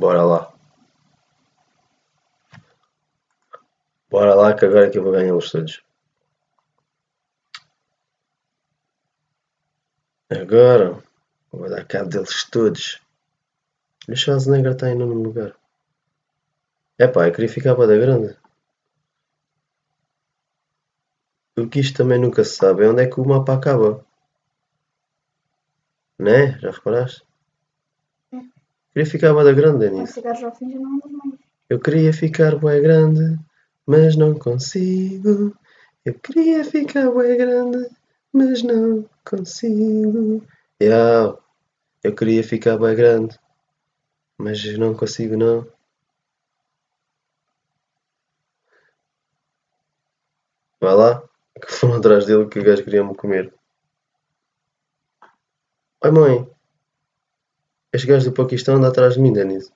Bora lá. Bora lá que agora é que eu vou ganhá-los todos. Agora vou dar cabo deles todos. O Schwarzenegger está em nono lugar. Epá, eu queria ficar bué da grande. O que isto também nunca se sabe é onde é que o mapa acaba. Né? Já reparaste? Queria ficar bué da grande, Quando Denise. chegares ao fim já não andas mais. Eu queria ficar bué grande, mas não consigo. Eu queria ficar bué grande, mas não consigo. Yeah, eu queria ficar bué grande, mas não consigo não. Vai lá, que foram atrás dele que o gajo queria-me comer. Oi mãe, este gajo do Paquistão anda atrás de mim, Denise.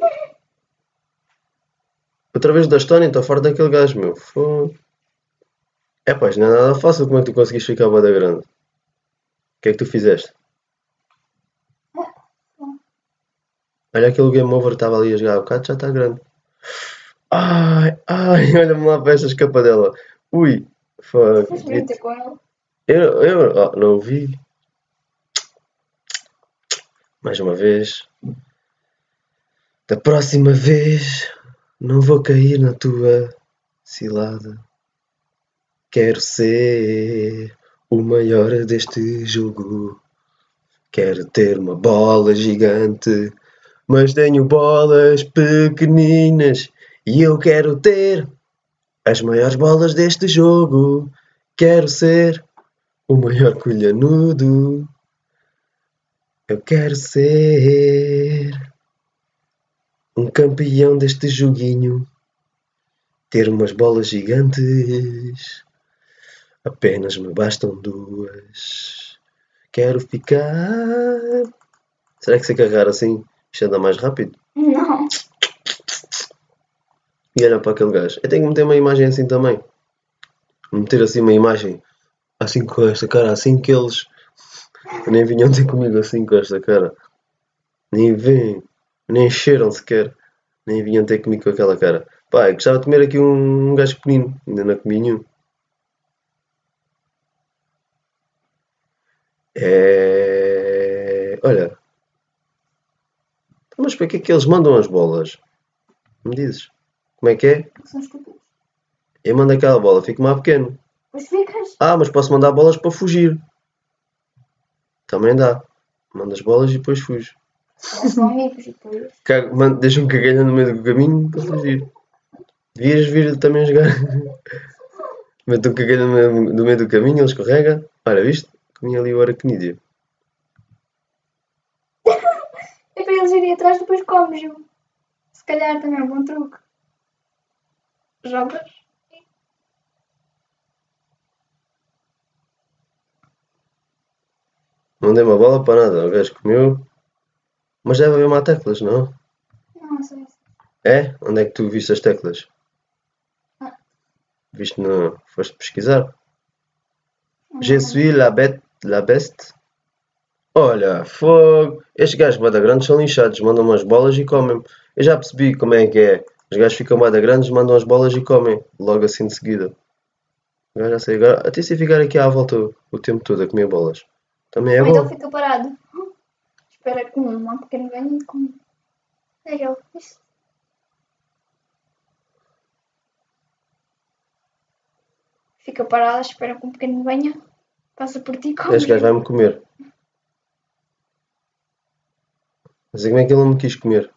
Outra vez da Estónia, estou farto daquele gajo, meu. Foda. É pá, isto não é nada fácil. Como é que tu conseguiste ficar bué da grande? O que é que tu fizeste? Olha aquele game over que estava ali a jogar há bocado, já está grande. Ai, ai, olha-me lá para esta escapadela. Ui, fuck. Foste mesmo ter com ele. Não o vi. Mais uma vez. Da próxima vez, não vou cair na tua cilada. Quero ser o maior deste jogo. Quero ter uma bola gigante, mas tenho bolas pequeninas. E eu quero ter as maiores bolas deste jogo. Quero ser o maior colhanudo. Eu quero ser um campeão deste joguinho. Ter umas bolas gigantes. Apenas me bastam duas. Quero ficar. Será que se carregar assim isto anda mais rápido? Não. E olha para aquele gajo. Eu tenho que meter uma imagem assim também. Meter assim uma imagem assim com esta cara, assim que eles nem vinham ter comigo assim com esta cara. Nem vêm, nem cheiram sequer. Nem vinham ter comigo com aquela cara. Pá, eu gostava de comer aqui um gajo pequenino. Ainda não comi nenhum. É. Olha. Mas para que é que eles mandam as bolas? Me dizes? Como é que é? Porque são estúpidos. Eu mando aquela bola, fico mais pequeno. Pois ficas. Ah, mas posso mandar bolas para fugir. Também dá. Mando as bolas e depois fujo. Já são amigos e depois. Deixa-me cagalhar no meio do caminho para fugir. Devias vir também jogar. Mete um cagalhão no meio do caminho, ele escorrega. Olha, viste? Comi ali o aracnídeo. É para eles irem atrás depois comes-o. Se calhar também é um bom truque. Jogas. Não dei uma bola para nada. O gajo comeu. Mas deve haver mais teclas, não? Não, sei isso. É? Onde é que tu viste as teclas? Ah, Viste no. Foste pesquisar? Je não suis la beste. Olha, fogo. Estes gajos bada grandes são lixados, mandam umas bolas e comem. Eu já percebi como é que é. Os gajos ficam bada grandes, mandam as bolas e comem. Logo assim de seguida. Agora já sei. Agora, até se ficar aqui à volta o tempo todo a comer bolas. Também é Ou então bom. fica parado. Espera que um pequeno venha e come. É ele. Isto. Fica parado, espera que um pequeno venha. Passa por ti e come. Este gajo vai-me comer. Não sei como é que ele não me quis comer.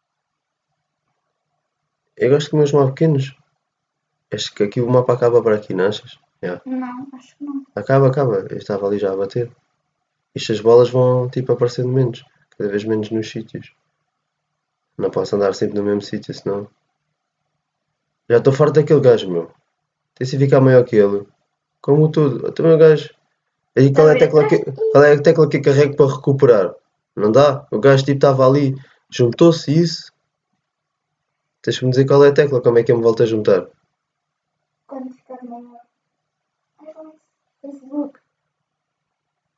Eu gosto de comer os mais pequenos. Acho que aqui o mapa acaba por aqui, não achas? Yeah. Não, acho que não. Acaba. Eu estava ali já a bater. Isto as bolas vão tipo aparecendo menos. Cada vez menos nos sítios. Não posso andar sempre no mesmo sítio, senão. Já estou farto daquele gajo, meu. Tem se ficar maior que ele. Como tudo. Também o gajo. E Está a vir atrás. qual é a tecla que eu carrego para recuperar? Não dá? O gajo tipo estava ali, juntou-se e isso. Tens-me dizer qual é a tecla, como é que eu me volto a juntar? Quando ficar maior. Ai, vai. Facebook.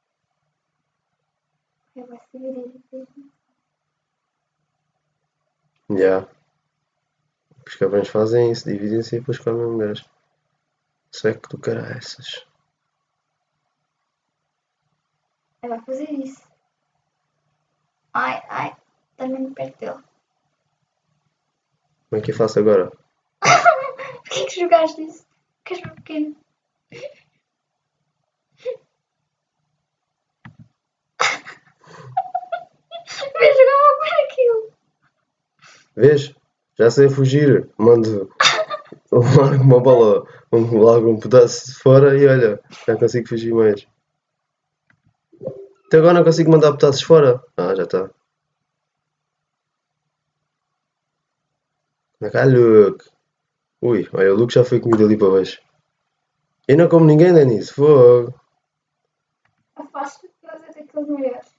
Eu vou seguir ele. Já. Os cabrões fazem isso, dividem-se e depois comem um gajo. Isso é que tu caraças. Ele vai fazer isso. Ai, ai, também perto dele. Como é que eu faço agora? Porquê que jogaste isso? Queres ver pequeno? Vem jogar uma comer aquilo. Vês? Já sei fugir. Mando largo uma bola, largo um pedaço de fora e olha, já consigo fugir mais. Até agora não consigo mandar pedaços fora. Ah, já está. Anda cá, Luke. Ui, olha, o Luke já foi comido ali para baixo. Eu não como ninguém, Denis. Fogo. Afaste que nós é daqueles maiores.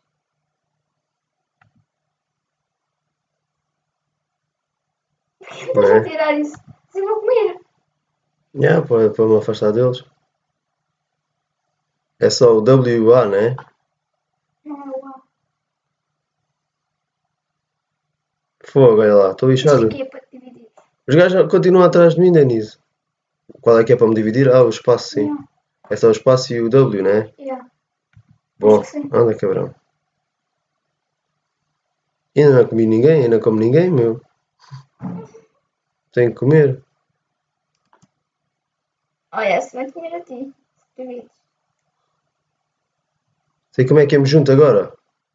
Porquê Não estás a é? tirar isso? Assim vou comer. Já, para me afastar deles. É só o WA, não é? Não é o A. Fogo, olha lá, estou Isto lixado. aqui é para te dividir. Os gajos continuam atrás de mim, Denis. Qual é que é para me dividir? Ah, o espaço, sim. Não, É só o espaço e o W, não é? yeah. Acho Bom, que sim. anda, cabrão. Ainda não comi ninguém, ainda não como ninguém, meu. Tenho que comer. Olha, se vai comer a ti. Se divides. Sei como é que é junto agora.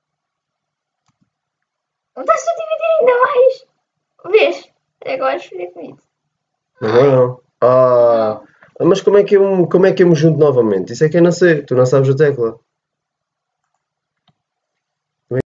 Não estás a dividir ainda mais. Vês? Agora escolhi comigo. Não vou Ai, não. Ah, não. mas como é que eu me junto novamente? Isso é que eu não sei. Tu não sabes a tecla.